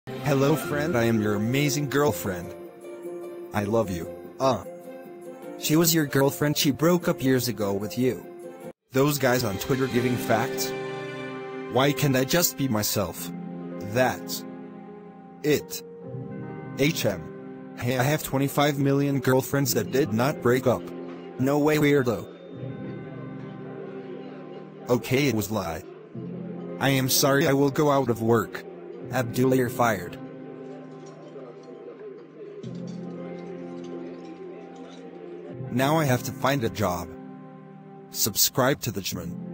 Hello friend, I am your amazing girlfriend. I love you. She was your girlfriend, she broke up years ago with you. Those guys on Twitter giving facts? Why can't I just be myself? That's it. Hey, I have 25 million girlfriends that did not break up. No way, weirdo. Okay, it was lie. I am sorry, I will go out of work. Abdullah, you're fired. Now I have to find a job. Subscribe to the Jman.